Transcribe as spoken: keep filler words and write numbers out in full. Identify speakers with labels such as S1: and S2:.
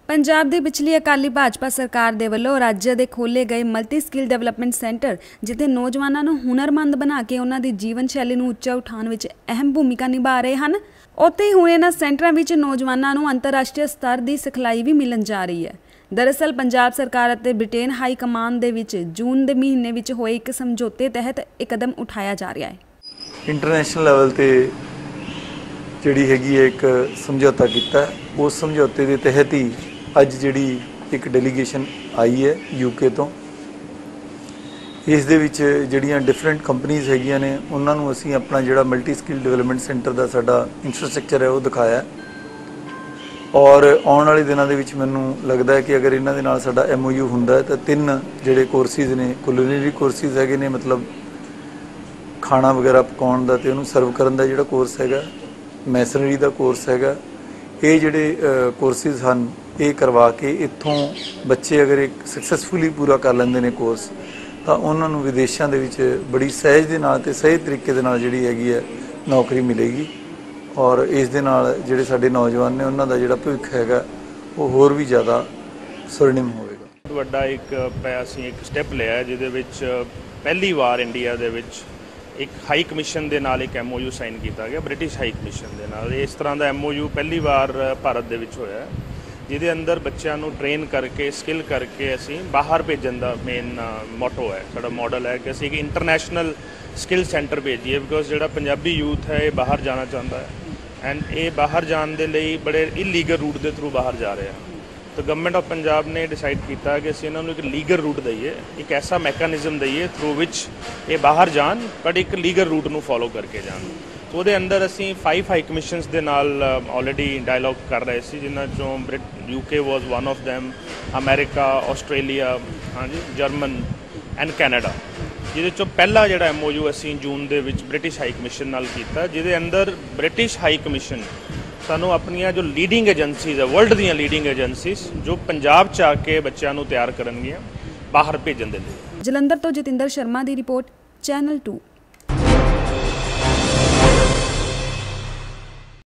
S1: पंजाब दे पिछली अकाली भाजपा सरकार दे वल्लों राज्य दे खोले गए मल्टी स्किल डेवलपमेंट सेंटर जिथे नौजवानों नूं हुनरमंद बना के उन्हां दी जीवन शैली नूं उच्चा उठाउण विच अहम भूमिका निभा रहे हैं। उत्थे ही हुण इन्हां सेंटरां विच नौजवानों नूं अंतरराष्ट्रीय स्तर दी सिखलाई भी मिलण जा रही है। दरअसल पंजाब सरकार अते ब्रिटेन हाई कमान दे विच जून दे महीने विच होए एक समझौते तहत एक कदम उठाया जा रहा है।
S2: इंटरनेशनल लैवल ते जिहड़ी हैगी एक समझौता कीता, उस समझौते के तहत ही अज जिहड़ी एक डेलीगेशन आई है यूके तो, इस दे विच जिहड़ियां डिफरेंट कंपनीज हैगियां ने उन्हां नूं असीं अपना जिहड़ा मल्टी स्किल डेवलपमेंट सेंटर का साडा इंफ्रास्ट्रक्चर है वो दिखाया। और आने वाले दिनों के विच मैनूं लगता है कि अगर इन्हां दे नाल साडा एम ओ यू हुंदा है तो तीन जिहड़े कोर्सिज ने, कुलिनरी कोर्सिज हैगे ने, मतलब खाना वगैरह पकाउण दा ते उहनूं सर्व करन दा जिहड़ा कोर्स हैगा, मैसनरी का कोर्स हैगा, ये जिहड़े कोर्सिज हैं ये करवा के इत्थों बच्चे अगर एक सक्सैसफुली पूरा कर लेंदे ने कोर्स तो उन्होंने विदेशों के विच बड़ी सहज के नाल ते सही तरीके दे नाल जिहड़ी हैगी है नौकरी मिलेगी। और इस दे नाल जिहड़े साडे नौजवान ने उन्हां दा जिहड़ा भविख हैगा वो होर भी ज़्यादा स्वर्णिम होवेगा।
S3: वड्डा एक असीं एक स्टैप लिया है जिहदे विच पहली बार इंडिया दे विच एक हाई कमीशन के नाल एक एम ओ यू साइन किया गया, ब्रिटिश हाई कमीशन के नाल। इस तरह का एम ओ यू पहली बार भारत दे विच होया, जिहदे अंदर बच्चों को ट्रेन करके स्किल करके असीं बाहर भेजन का मेन मोटो है, साडा मॉडल है कि असीं एक इंटरनेशनल स्किल सेंटर भेजिए। बिकॉज जिहड़ा पंजाबी यूथ है ये बाहर जाना चाहता है एंड ये बाहर जाने के लिए बड़े इलीगल रूट के थ्रू बाहर जा रहे हैं। तो गवर्नमेंट ऑफ पंजाब ने डिसाइड किया कि असीं इन्हां नूं एक लीगल रूट दईए, एक ऐसा मैकेनिज्म दईए थ्रू विच ये बाहर जान बट एक लीगल रूट नूं फॉलो करके जान। तो वो अंदर असीं फाइव हाई कमीशनस के नाल ऑलरेडी डायलॉग कर रहे सी, जिन्हां चों Brit UK was one of them, America, Australia, हाँ जी, जर्मन एंड कैनेडा। जिहदे चों पहला जिहड़ा एम ओ यू असीं जून दे विच ब्रिटिश हाई कमीशन नाल कीता, जिहदे अंदर ब्रिटिश हाई कमीशन सानू अपनियां जो लीडिंग एजेंसीज है, वर्ल्ड दीयां लीडिंग एजेंसीज जो पंजाब च आके बच्चों को तैयार करनगियां बाहर भेजन दे लई।
S1: जलंधर तो जतिंदर शर्मा की रिपोर्ट, चैनल टू।